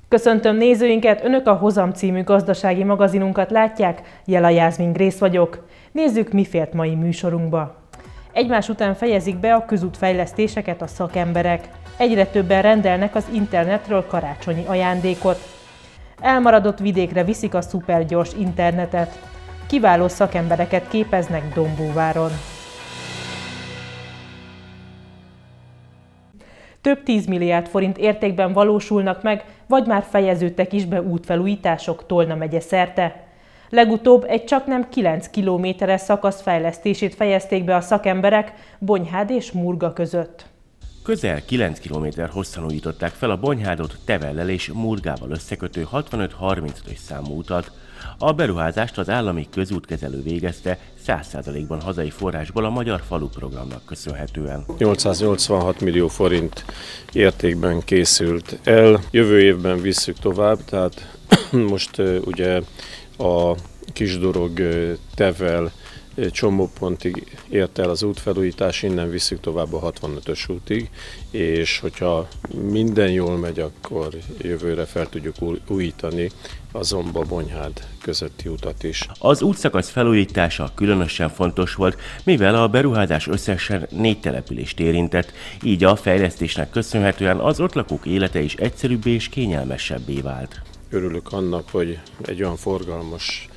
Köszöntöm nézőinket, Önök a Hozam című gazdasági magazinunkat látják, Jela Jászmin Grész vagyok. Nézzük, mi fért mai műsorunkba. Egymás után fejezik be a közútfejlesztéseket a szakemberek. Egyre többen rendelnek az internetről karácsonyi ajándékot. Elmaradott vidékre viszik a szupergyors internetet. Kiváló szakembereket képeznek Dombóváron. Több 10 milliárd forint értékben valósulnak meg, vagy már fejeződtek is be útfelújítások Tolna megye szerte. Legutóbb egy csaknem 9 kilométeres szakasz fejlesztését fejezték be a szakemberek Bonyhád és Murga között. Közel 9 km hosszan újították fel a Bonyhádot Tevellel és Murgával összekötő 65-35-ös számú utat. A beruházást az állami közútkezelő végezte 100%-ban hazai forrásból a Magyar Falu programnak köszönhetően. 886 millió forint értékben készült el. Jövő évben visszük tovább, tehát most ugye a Kisdorog Tevel csomópontig ért el az útfelújítás, innen visszük tovább a 65-ös útig, és hogyha minden jól megy, akkor jövőre fel tudjuk újítani a Zomba-Bonyhád közötti utat is. Az útszakasz felújítása különösen fontos volt, mivel a beruházás összesen 4 települést érintett, így a fejlesztésnek köszönhetően az ott lakók élete is egyszerűbbé és kényelmesebbé vált. Örülök annak, hogy egy olyan forgalmas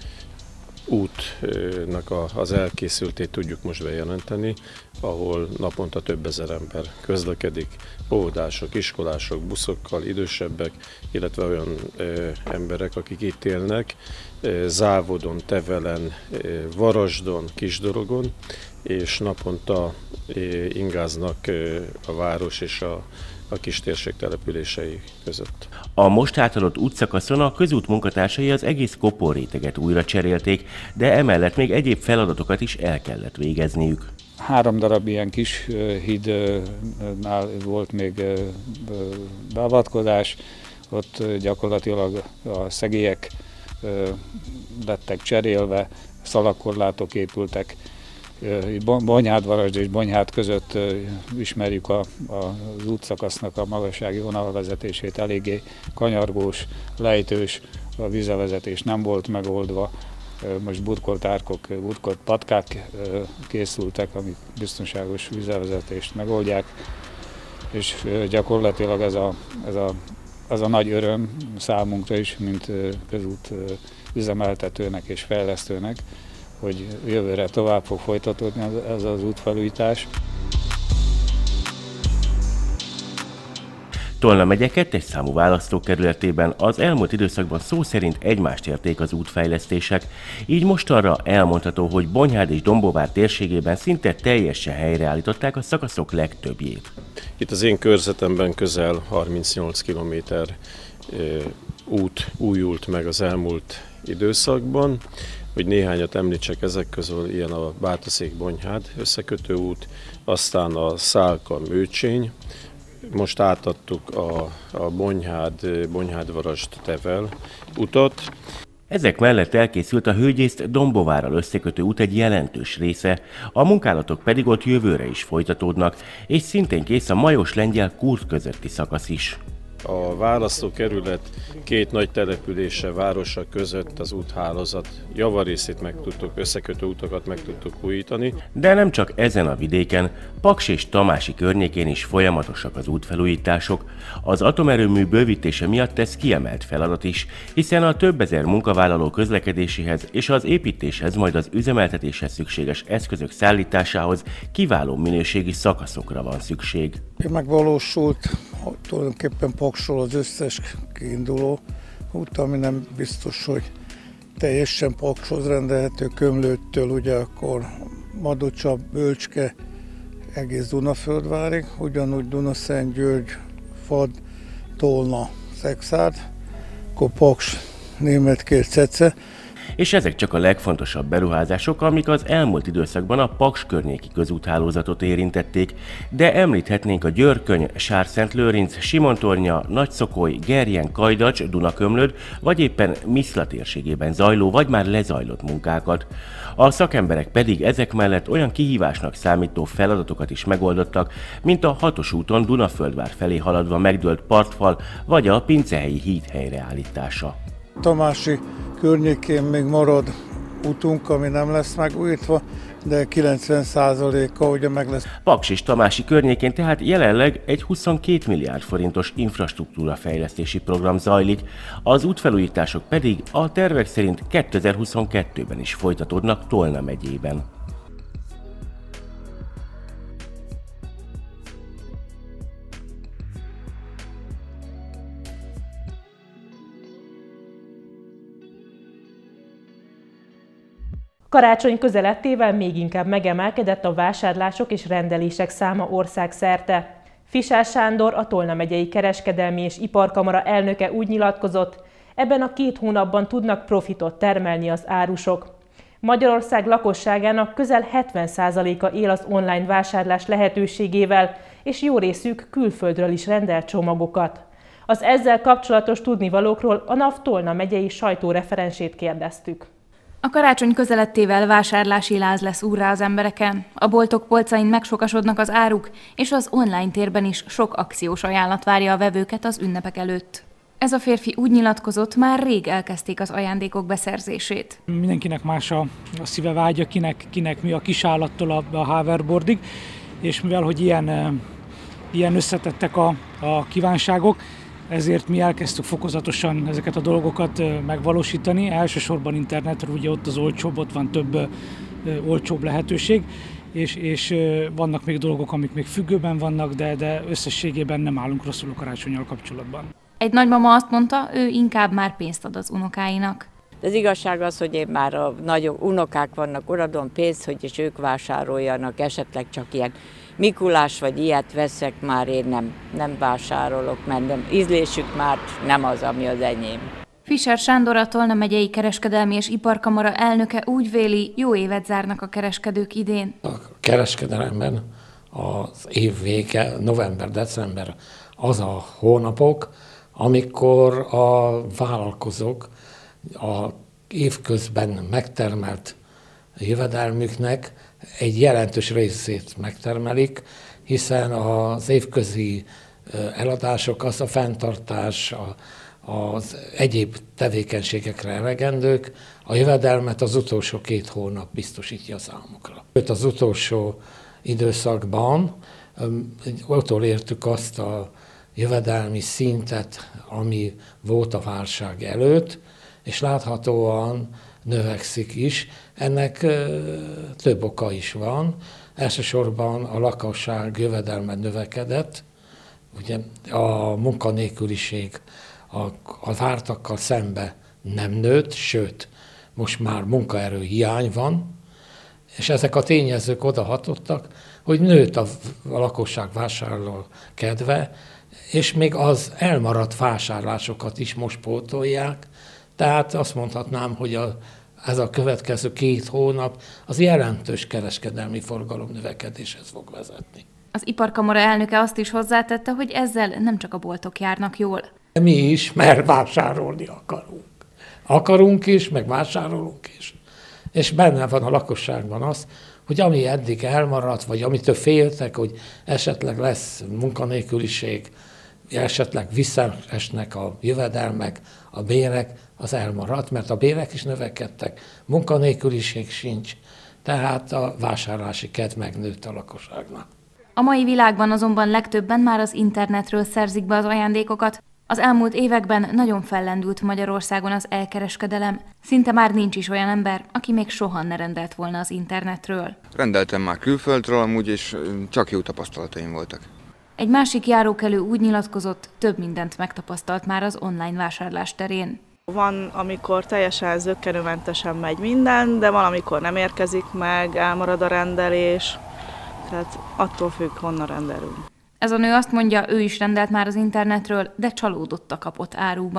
útnak az elkészültét tudjuk most bejelenteni, ahol naponta több ezer ember közlekedik, óvodások, iskolások, buszokkal, idősebbek, illetve olyan emberek, akik itt élnek, Závodon, Tevelen, Varasdon, Kisdorogon, és naponta ingáznak a város és a kistérség települései között. A most átadott útszakaszon a közút munkatársai az egész koporréteget újra cserélték, de emellett még egyéb feladatokat is el kellett végezniük. 3 darab ilyen kis hídnál volt még beavatkozás, ott gyakorlatilag a szegélyek lettek cserélve, szalagkorlátok épültek. Bonyhád-Varasd és Bonyhád között ismerjük az útszakasznak a magassági vonalvezetését, eléggé kanyargós, lejtős, a vízvezetés nem volt megoldva. Most burkolt árkok, burkolt patkák készültek, amik biztonságos vízvezetést megoldják, és gyakorlatilag ez a nagy öröm számunkra is, mint közút üzemeltetőnek és fejlesztőnek, hogy jövőre tovább fog folytatódni ez az útfelújítás. Tolna megye 2. számú választókerületében az elmúlt időszakban szó szerint egymást érték az útfejlesztések, így mostanra elmondható, hogy Bonyhád és Dombóvár térségében szinte teljesen helyreállították a szakaszok legtöbbjét. Itt az én körzetemben közel 38 kilométer út újult meg az elmúlt időszakban. Hogy néhányat említsek ezek közül, ilyen a Bátaszék-Bonyhád összekötő út, aztán a Szálka-Mőcsény, most átadtuk a Bonyhád-Varasd-Tevel utat. Ezek mellett elkészült a Hőgyészt Dombóvárral összekötő út egy jelentős része, a munkálatok pedig ott jövőre is folytatódnak, és szintén kész a Majos-Lengyel-Kurt közötti szakasz is. A választókerület 2 nagy települése, városa között az úthálózat javarészét összekötő utakat meg tudtuk újítani. De nem csak ezen a vidéken, Paks és Tamási környékén is folyamatosak az útfelújítások. Az atomerőmű bővítése miatt ez kiemelt feladat is, hiszen a több ezer munkavállaló közlekedéséhez és az építéshez, majd az üzemeltetéshez szükséges eszközök szállításához kiváló minőségi szakaszokra van szükség. Megvalósult tulajdonképpen Paksról az összes kiinduló út, ami nem biztos, hogy teljesen Pakshoz rendelhető, Kömlőttől ugye akkor Madocsa, Bölcske, egész Dunaföldvárig, ugyanúgy Dunaszentgyörgy, Fad, Tolna, Szexárd, akkor Paks, Németkért, Cece. És ezek csak a legfontosabb beruházások, amik az elmúlt időszakban a Paks környéki közúthálózatot érintették, de említhetnénk a Györköny, Sárszentlőrinc, Simontornya, Nagyszokoly, Gerjen, Kajdacs, Dunakömlöd, vagy éppen Miszla térségében zajló vagy már lezajlott munkákat. A szakemberek pedig ezek mellett olyan kihívásnak számító feladatokat is megoldottak, mint a 6-os úton Dunaföldvár felé haladva megdőlt partfal, vagy a Pincehelyi híd helyreállítása. Tamási környékén még marad utunk, ami nem lesz megújítva, de 90%-a ugye meg lesz. Paks és Tamási környékén tehát jelenleg egy 22 milliárd forintos infrastruktúra fejlesztési program zajlik, az útfelújítások pedig a tervek szerint 2022-ben is folytatódnak Tolna megyében. Karácsony közelettével még inkább megemelkedett a vásárlások és rendelések száma országszerte. Fischer Sándor, a Tolna megyei kereskedelmi és iparkamara elnöke úgy nyilatkozott, ebben a 2 hónapban tudnak profitot termelni az árusok. Magyarország lakosságának közel 70%-a él az online vásárlás lehetőségével, és jó részük külföldről is rendel csomagokat. Az ezzel kapcsolatos tudnivalókról a NAV Tolna megyei sajtóreferensét kérdeztük. A karácsony közelettével vásárlási láz lesz úrrá az embereken. A boltok polcain megsokasodnak az áruk, és az online térben is sok akciós ajánlat várja a vevőket az ünnepek előtt. Ez a férfi úgy nyilatkozott, már rég elkezdték az ajándékok beszerzését. Mindenkinek más a szíve vágya, kinek mi a kisállattól a hoverboardig, és mivel hogy ilyen összetettek a kívánságok, ezért mi elkezdtük fokozatosan ezeket a dolgokat megvalósítani. Elsősorban internetről, ugye ott az olcsóbb, ott van több olcsóbb lehetőség, és vannak még dolgok, amik még függőben vannak, de összességében nem állunk rosszul a karácsonnyal kapcsolatban. Egy nagymama azt mondta, ő inkább már pénzt ad az unokáinak. Az igazság az, hogy én már a nagyobb unokák vannak, oradom pénzt, hogy is ők vásároljanak, esetleg csak ilyen Mikulás vagy ilyet veszek, már én nem vásárolok, mert ízlésük már nem az, ami az enyém. Fischer Sándor, a Tolna megyei kereskedelmi és iparkamara elnöke úgy véli, jó évet zárnak a kereskedők idén. A kereskedelemben az év vége, november-december az a hónapok, amikor a vállalkozók a évközben megtermelt jövedelmüknek egy jelentős részét megtermelik, hiszen az évközi eladások, az a fenntartás, az egyéb tevékenységekre elegendők, a jövedelmet az utolsó 2 hónap biztosítja számukra. Az utolsó időszakban utolértük azt a jövedelmi szintet, ami volt a válság előtt, és láthatóan növekszik is. Ennek több oka is van. Elsősorban a lakosság jövedelme növekedett, ugye a munkanélküliség a vártakkal szembe nem nőtt, sőt, most már munkaerő hiány van, és ezek a tényezők odahatottak, hogy nőtt a lakosság vásárló kedve, és még az elmaradt vásárlásokat is most pótolják, tehát azt mondhatnám, hogy ez a következő 2 hónap az jelentős kereskedelmi forgalom növekedéshez fog vezetni. Az iparkamara elnöke azt is hozzátette, hogy ezzel nem csak a boltok járnak jól. Mi is, mert vásárolni akarunk. Akarunk is, meg vásárolunk is. És benne van a lakosságban az, hogy ami eddig elmaradt, vagy amitől féltek, hogy esetleg lesz munkanélküliség, esetleg visszaesnek a jövedelmek, a bérek, az elmaradt, mert a bérek is növekedtek, munkanélküliség sincs, tehát a vásárlási kedv megnőtt a lakosságnak. A mai világban azonban legtöbben már az internetről szerzik be az ajándékokat. Az elmúlt években nagyon fellendült Magyarországon az elkereskedelem. Szinte már nincs is olyan ember, aki még soha ne rendelt volna az internetről. Rendeltem már külföldről amúgy, és csak jó tapasztalataim voltak. Egy másik járókelő úgy nyilatkozott, több mindent megtapasztalt már az online vásárlás terén. Van, amikor teljesen zökkenőmentesen megy minden, de van, amikor nem érkezik meg, elmarad a rendelés, tehát attól függ, honnan rendelünk. Ez a nő azt mondja, ő is rendelt már az internetről, de csalódott a kapott áruban.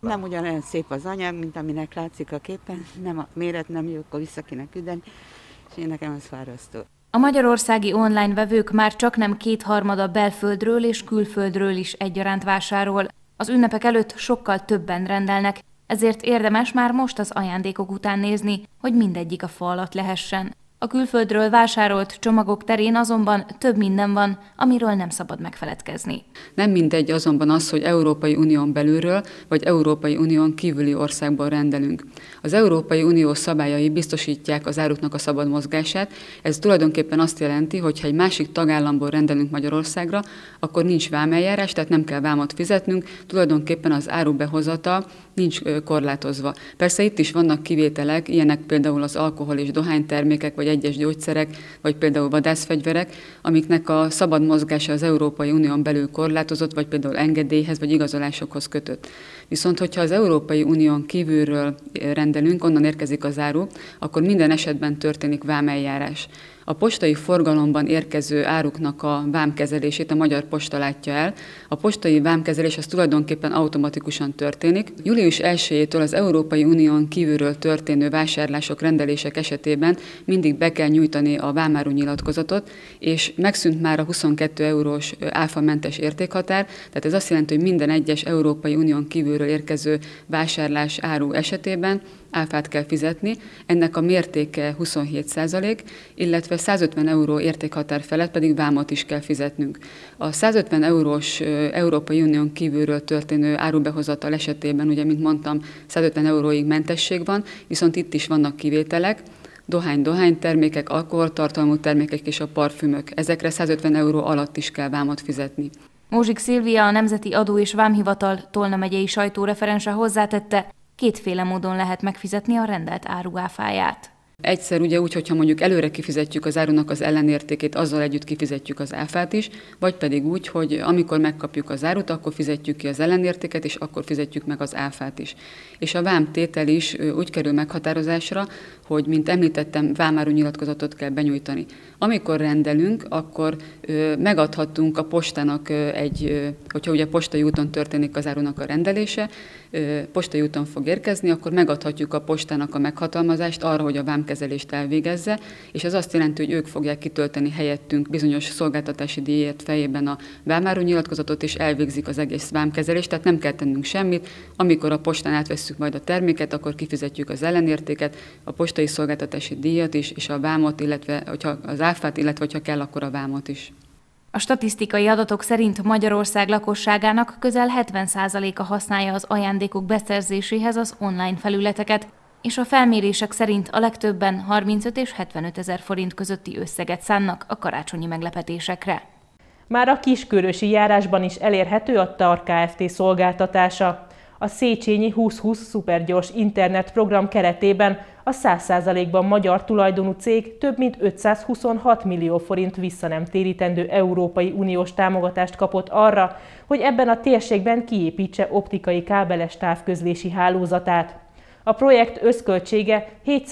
Nem ugyanolyan szép az anyag, mint aminek látszik a képen, nem a méret nem jó, akkor vissza kéne küldeni, és én nekem ez fárasztó. A magyarországi online vevők már csaknem 2/3 belföldről és külföldről is egyaránt vásárol. Az ünnepek előtt sokkal többen rendelnek, ezért érdemes már most az ajándékok után nézni, hogy mindegyik a fa alatt lehessen. A külföldről vásárolt csomagok terén azonban több minden van, amiről nem szabad megfeledkezni. Nem mindegy azonban az, hogy Európai Unión belülről vagy Európai Unión kívüli országból rendelünk. Az Európai Unió szabályai biztosítják az áruknak a szabad mozgását, ez tulajdonképpen azt jelenti, hogy ha egy másik tagállamból rendelünk Magyarországra, akkor nincs vámeljárás, tehát nem kell vámot fizetnünk, tulajdonképpen az áru behozata nincs korlátozva. Persze itt is vannak kivételek, ilyenek például az alkohol és dohánytermékek, vagy egyes gyógyszerek, vagy például vadászfegyverek, amiknek a szabad mozgása az Európai Unión belül korlátozott, vagy például engedélyhez, vagy igazolásokhoz kötött. Viszont, hogyha az Európai Unión kívülről rendelünk, onnan érkezik az áru, akkor minden esetben történik vámeljárás. A postai forgalomban érkező áruknak a vámkezelését a Magyar Posta látja el. A postai vámkezelés az tulajdonképpen automatikusan történik. Július 1-től az Európai Unión kívülről történő vásárlások, rendelések esetében mindig be kell nyújtani a vámáru nyilatkozatot, és megszűnt már a 22 eurós áfamentes értékhatár, tehát ez azt jelenti, hogy minden egyes Európai Unión kívülről érkező vásárlás áru esetében áfát kell fizetni, ennek a mértéke 27%, illetve 150 euró értékhatár felett pedig vámot is kell fizetnünk. A 150 eurós Európai Unión kívülről történő árubehozatal esetében, ugye, mint mondtam, 150 euróig mentesség van, viszont itt is vannak kivételek, dohánytermékek, alkoholtartalmú termékek és a parfümök. Ezekre 150 euró alatt is kell vámot fizetni. Mózsik Szilvia, a Nemzeti Adó és Vámhivatal Tolna megyei sajtóreferense hozzátette, kétféle módon lehet megfizetni a rendelt áru áfáját. Egyszer ugye úgy, hogyha mondjuk előre kifizetjük az árunak az ellenértékét, azzal együtt kifizetjük az áfát is, vagy pedig úgy, hogy amikor megkapjuk az árut, akkor fizetjük ki az ellenértéket, és akkor fizetjük meg az áfát is. És a vámtétel is úgy kerül meghatározásra, hogy, mint említettem, vámáru nyilatkozatot kell benyújtani. Amikor rendelünk, akkor megadhatunk a postának hogyha ugye postai úton történik az árunak a rendelése, postai úton fog érkezni, akkor megadhatjuk a postának a meghatalmazást arra, hogy a vámkezelést elvégezze, és ez azt jelenti, hogy ők fogják kitölteni helyettünk bizonyos szolgáltatási díjért fejében a vámáru nyilatkozatot, és elvégzik az egész vámkezelést, tehát nem kell tennünk semmit. Amikor a postán átvesszük majd a terméket, akkor kifizetjük az ellenértéket, a postai szolgáltatási díjat is, és a vámot, illetve hogyha az áfát, illetve hogyha kell, akkor a vámot is. A statisztikai adatok szerint Magyarország lakosságának közel 70%-a használja az ajándékok beszerzéséhez az online felületeket, és a felmérések szerint a legtöbben 35 és 75 ezer forint közötti összeget szánnak a karácsonyi meglepetésekre. Már a Kiskörösi járásban is elérhető a TAR Kft. Szolgáltatása. A Széchenyi 2020 szupergyors internetprogram keretében a 100%-ban magyar tulajdonú cég több mint 526 millió forint visszanemtérítendő Európai Uniós támogatást kapott arra, hogy ebben a térségben kiépítse optikai kábeles távközlési hálózatát. A projekt összköltsége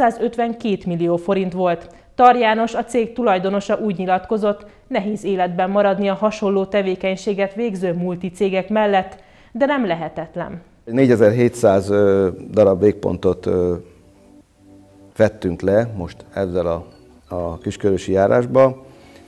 752 millió forint volt. Tar János, a cég tulajdonosa úgy nyilatkozott, nehéz életben maradni a hasonló tevékenységet végző multicégek mellett, de nem lehetetlen. 4700 darab végpontot vettünk le most ezzel a Kiskörösi járásba,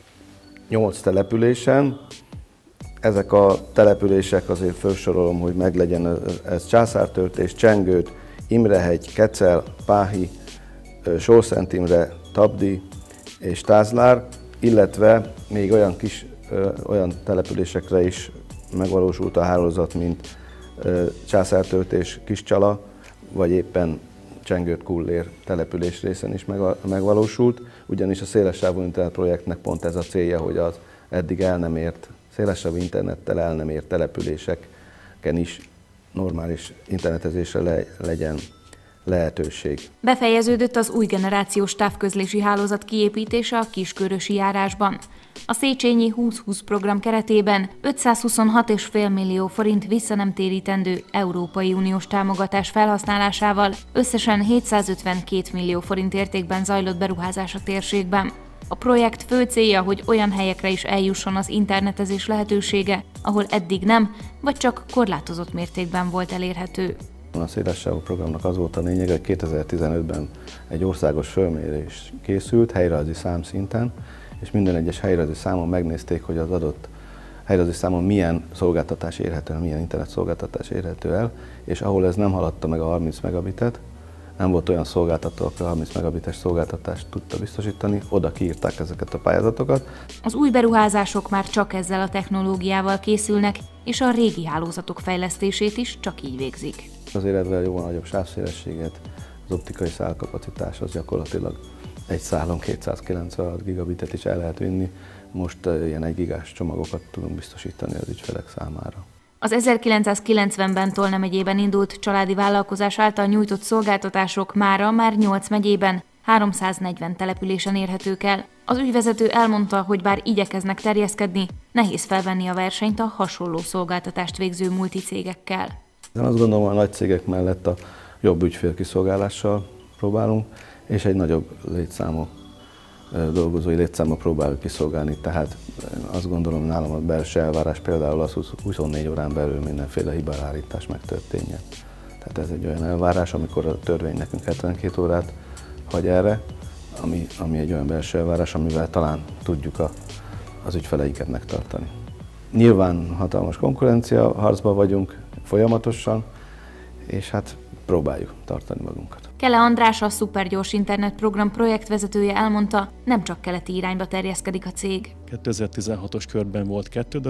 8 településen. Ezek a települések, azért felsorolom, hogy meglegyen ez Császártörtés, Csengőt, Imrehegy, Kecel, Páhi, Sorszent Imre, Tabdi és Tázlár, illetve még olyan településekre is megvalósult a hálózat, mint Császártörtés, Kiscsala, vagy éppen Csengőt-Kullér település részen is megvalósult, ugyanis a szélessávú internet projektnek pont ez a célja, hogy az eddig el nem ért, szélessávú internettel el nem ért településeken is normális internetezésre legyen lehetőség. Befejeződött az új generációs távközlési hálózat kiépítése a Kiskörösi járásban. A Széchenyi 2020 program keretében 526,5 millió forint visszanemtérítendő Európai Uniós támogatás felhasználásával összesen 752 millió forint értékben zajlott beruházás a térségben. A projekt fő célja, hogy olyan helyekre is eljusson az internetezés lehetősége, ahol eddig nem, vagy csak korlátozott mértékben volt elérhető. A szélessávú programnak az volt a lényeg, hogy 2015-ben egy országos fölmérés készült helyrajzi számszinten, és minden egyes helyrajzi számon megnézték, hogy az adott helyrajzi számon milyen szolgáltatás érhető el, milyen internet szolgáltatás érhető el, és ahol ez nem haladta meg a 30 megabitet, nem volt olyan szolgáltató, aki a 30 megabites szolgáltatást tudta biztosítani, oda kiírták ezeket a pályázatokat. Az új beruházások már csak ezzel a technológiával készülnek, és a régi hálózatok fejlesztését is csak így végzik. Azért ezzel jóval nagyobb sávszélességet, az optikai szálkapacitás az gyakorlatilag egy szálon 296 gigabitet is el lehet vinni, most ilyen 1 gigás csomagokat tudunk biztosítani az ügyfelek számára. Az 1990-ben Tolna megyében indult családi vállalkozás által nyújtott szolgáltatások mára már 8 megyében, 340 településen érhetők el. Az ügyvezető elmondta, hogy bár igyekeznek terjeszkedni, nehéz felvenni a versenyt a hasonló szolgáltatást végző multicégekkel. Én azt gondolom, hogy a nagy cégek mellett a jobb ügyfélkiszolgálással próbálunk, és egy nagyobb létszámú dolgozói létszámmal próbáljuk kiszolgálni, tehát azt gondolom, nálam a belső elvárás például az 24 órán belül mindenféle hibárárítás megtörténjen. Tehát ez egy olyan elvárás, amikor a törvény nekünk 72 órát hagy erre, ami egy olyan belső elvárás, amivel talán tudjuk az ügyfeleinket megtartani. Nyilván hatalmas konkurencia, harcban vagyunk folyamatosan, és hát próbáljuk tartani magunkat. Kele András, a Szupergyors Internet program projektvezetője elmondta, nem csak keleti irányba terjeszkedik a cég. 2016-os körben volt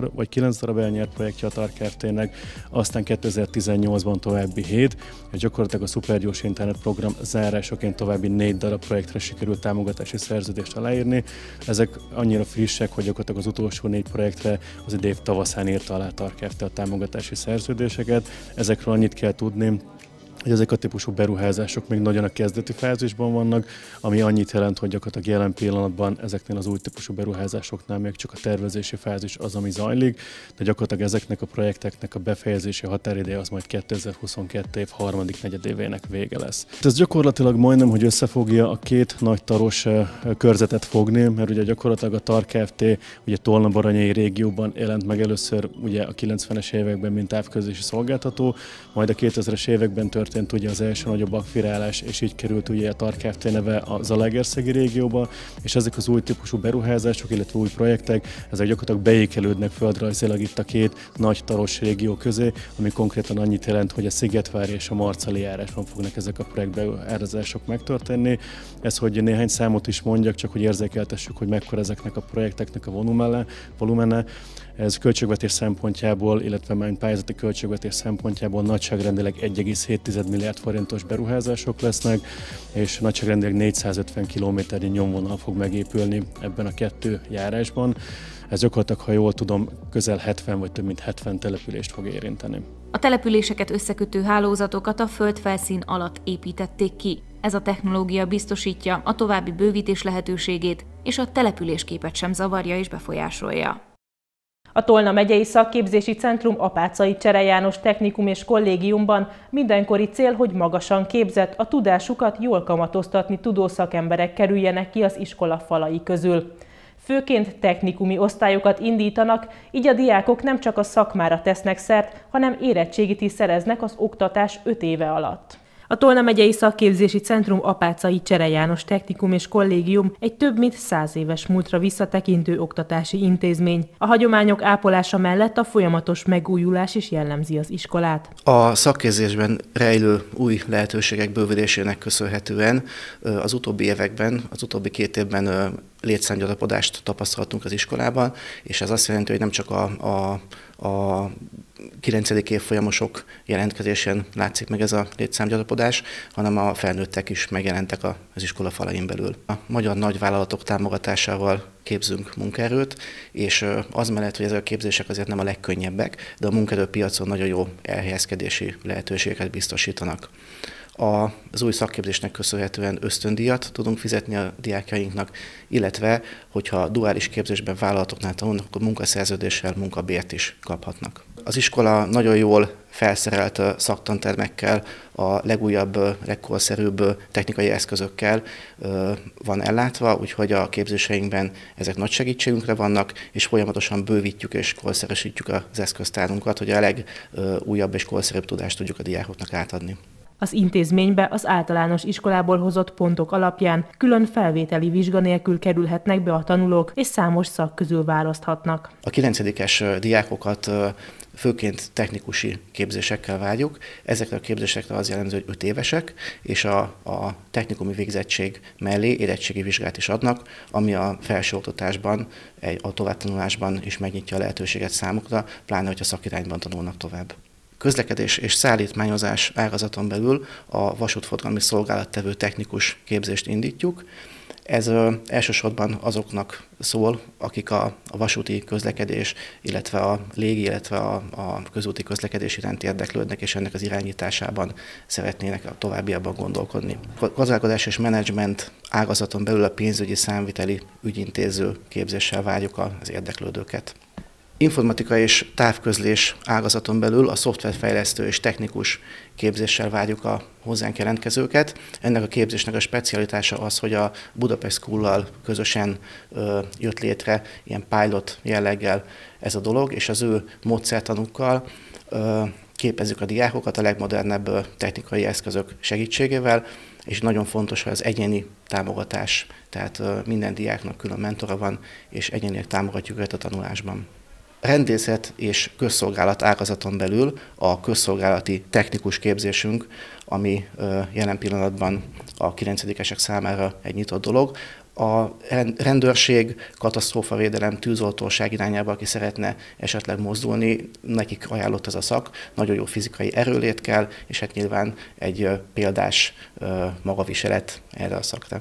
9 darab elnyert projektje a TAR Kft-nek, aztán 2018-ban további 7, és gyakorlatilag a Szupergyors Internet program zárásaként további 4 darab projektre sikerült támogatási szerződést aláírni. Ezek annyira frissek, hogy gyakorlatilag az utolsó 4 projektre az idén év tavaszán írta alá TAR Kft a támogatási szerződéseket. Ezekről annyit kell tudni, hogy ezek a típusú beruházások még nagyon a kezdeti fázisban vannak, ami annyit jelent, hogy gyakorlatilag jelen pillanatban ezeknél az új típusú beruházásoknál még csak a tervezési fázis az, ami zajlik, de gyakorlatilag ezeknek a projekteknek a befejezési határideje az majd 2022 év harmadik negyedévének vége lesz. Ez gyakorlatilag majdnem, hogy összefogja a két nagy taros körzetet fogni, mert ugye gyakorlatilag a TAR Kft. Ugye Tolna-Baranyai régióban jelent meg először ugye a 90-es években, mint távközlési szolgáltató, majd a 2000-es években történt ugye az első nagyobb akvirálás, és így került ugye a TAR Kft. Neve a Zalaegerszegi régióba, és ezek az új típusú beruházások, illetve új projektek, ezek gyakorlatilag beékelődnek földrajzilag itt a két nagy taros régió közé, ami konkrétan annyit jelent, hogy a Szigetvári és a Marcali járásban fognak ezek a projektberuházások megtörténni. Ez, hogy néhány számot is mondjak, csak hogy érzékeltessük, hogy mekkora ezeknek a projekteknek a volumene. Ez költségvetés szempontjából, illetve már pályázati költségvetés szempontjából nagyságrendileg 1,7 milliárd forintos beruházások lesznek, és nagyságrendileg 450 kilométernyi nyomvonal fog megépülni ebben a 2 járásban. Ez gyakorlatilag, ha jól tudom, közel 70 vagy több mint 70 települést fog érinteni. A településeket összekötő hálózatokat a földfelszín alatt építették ki. Ez a technológia biztosítja a további bővítés lehetőségét, és a településképet sem zavarja és befolyásolja. A Tolna megyei szakképzési centrum Apáczai Csere János Technikum és Kollégiumban mindenkori cél, hogy magasan képzett, a tudásukat jól kamatoztatni tudó szakemberek kerüljenek ki az iskola falai közül. Főként technikumi osztályokat indítanak, így a diákok nem csak a szakmára tesznek szert, hanem érettségit is szereznek az oktatás 5 éve alatt. A Tolna megyei szakképzési centrum Apáczai Csere János Technikum és Kollégium egy több mint 100 éves múltra visszatekintő oktatási intézmény. A hagyományok ápolása mellett a folyamatos megújulás is jellemzi az iskolát. A szakképzésben rejlő új lehetőségek bővülésének köszönhetően az utóbbi években, az utóbbi 2 évben létszámgyarapodást tapasztaltunk az iskolában, és ez azt jelenti, hogy nem csak a 9. évfolyamosok jelentkezésén látszik meg ez a létszámgyarapodás, hanem a felnőttek is megjelentek az iskola falain belül. A magyar nagyvállalatok támogatásával képzünk munkaerőt, és az mellett, hogy ezek a képzések azért nem a legkönnyebbek, de a munkaerőpiacon nagyon jó elhelyezkedési lehetőségeket biztosítanak. Az új szakképzésnek köszönhetően ösztöndíjat tudunk fizetni a diákjainknak, illetve, hogyha duális képzésben vállalatoknál tanulnak, akkor munkaszerződéssel munkabért is kaphatnak. Az iskola nagyon jól felszerelt szaktantermekkel, a legújabb, legkorszerűbb technikai eszközökkel van ellátva, úgyhogy a képzéseinkben ezek nagy segítségünkre vannak, és folyamatosan bővítjük és korszerűsítjük az eszköztárunkat, hogy a legújabb és korszerűbb tudást tudjuk a diákoknak átadni. Az intézménybe az általános iskolából hozott pontok alapján külön felvételi vizsga nélkül kerülhetnek be a tanulók, és számos szak közül választhatnak. A 9-es diákokat főként technikusi képzésekkel várjuk. Ezekre a képzésekre az jellemző, hogy 5 évesek, és a technikumi végzettség mellé érettségi vizsgát is adnak, ami a felsőoktatásban, a továbbtanulásban is megnyitja a lehetőséget számukra, pláne, hogyha szakirányban tanulnak tovább. Közlekedés és szállítmányozás ágazaton belül a vasútforgalmi szolgálattevő technikus képzést indítjuk. Ez elsősorban azoknak szól, akik a vasúti közlekedés, illetve a légi, illetve a közúti közlekedés iránt érdeklődnek, és ennek az irányításában szeretnének a továbbiakban gondolkodni. A gazdálkodás és menedzsment ágazaton belül a pénzügyi számviteli ügyintéző képzéssel várjuk az érdeklődőket. Informatika és távközlés ágazaton belül a szoftverfejlesztő és technikus képzéssel várjuk a hozzánk jelentkezőket. Ennek a képzésnek a specialitása az, hogy a Budapest School-lal közösen jött létre ilyen pilot jelleggel ez a dolog, és az ő módszertanukkal képezzük a diákokat a legmodernebb technikai eszközök segítségével, és nagyon fontos, hogy az egyéni támogatás, tehát minden diáknak külön mentora van, és egyénileg támogatjuk őket a tanulásban. Rendészet és közszolgálat ágazaton belül a közszolgálati technikus képzésünk, ami jelen pillanatban a 9-esek számára egy nyitott dolog. A rendőrség, katasztrófavédelem, tűzoltóság irányába, aki szeretne esetleg mozdulni, nekik ajánlott ez a szak, nagyon jó fizikai erőlét kell, és hát nyilván egy példás magaviselet erre a szakra.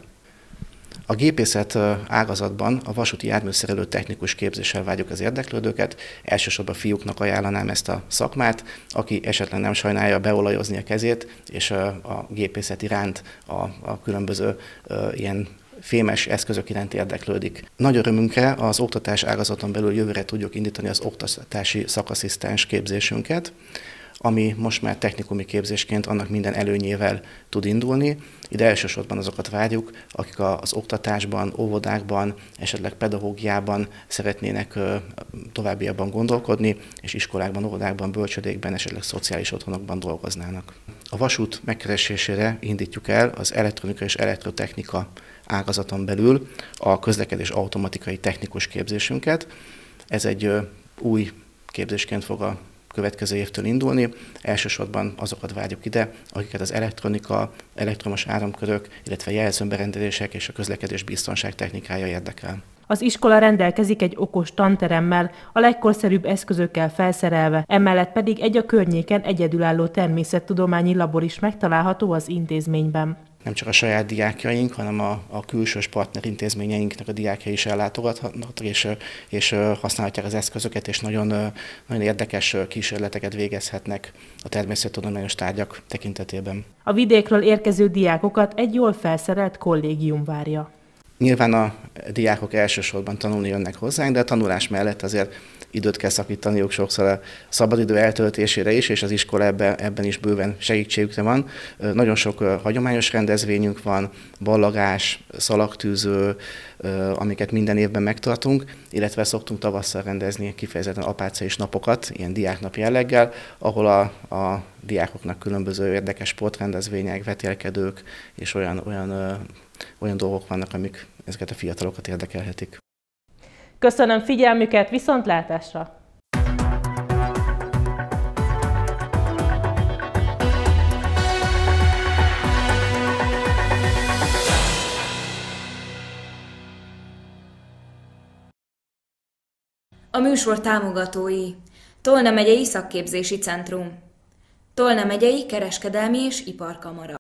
A gépészet ágazatban a vasúti járműszerelő technikus képzéssel várjuk az érdeklődőket. Elsősorban fiúknak ajánlanám ezt a szakmát, aki esetleg nem sajnálja beolajozni a kezét, és a gépészet iránt a különböző ilyen fémes eszközök iránt érdeklődik. Nagy örömünkre az oktatás ágazaton belül jövőre tudjuk indítani az oktatási szakasszisztens képzésünket, ami most már technikumi képzésként annak minden előnyével tud indulni. Ide elsősorban azokat várjuk, akik az oktatásban, óvodákban, esetleg pedagógiában szeretnének továbbiakban gondolkodni, és iskolákban, óvodákban, bölcsödékben, esetleg szociális otthonokban dolgoznának. A vasút megkeresésére indítjuk el az elektronika és elektrotechnika ágazaton belül a közlekedés automatikai technikus képzésünket. Ez egy új képzésként fog a következő évtől indulni. Elsősorban azokat várjuk ide, akiket az elektronika, elektromos áramkörök, illetve jelzőberendezések és a közlekedés biztonság technikája érdekel. Az iskola rendelkezik egy okos tanteremmel, a legkorszerűbb eszközökkel felszerelve, emellett pedig egy a környéken egyedülálló természettudományi labor is megtalálható az intézményben. Nem csak a saját diákjaink, hanem a külsős partnerintézményeinknek a diákjai is ellátogathatnak, és használhatják az eszközöket, és nagyon érdekes kísérleteket végezhetnek a természettudományos tárgyak tekintetében. A vidékről érkező diákokat egy jól felszerelt kollégium várja. Nyilván a diákok elsősorban tanulni jönnek hozzánk, de a tanulás mellett azért időt kell szakítaniuk sokszor a szabadidő eltöltésére is, és az iskola ebben is bőven segítségükre van. Nagyon sok hagyományos rendezvényünk van, ballagás, szalagtűző, amiket minden évben megtartunk, illetve szoktunk tavasszal rendezni kifejezetten apácais napokat, ilyen diáknap jelleggel, ahol a diákoknak különböző érdekes sportrendezvények, vetélkedők és olyan dolgok vannak, amik ezeket a fiatalokat érdekelhetik. Köszönöm figyelmüket, viszontlátásra! A műsor támogatói: Tolna megyei Szakképzési Centrum, Tolna megyei Kereskedelmi és Iparkamara.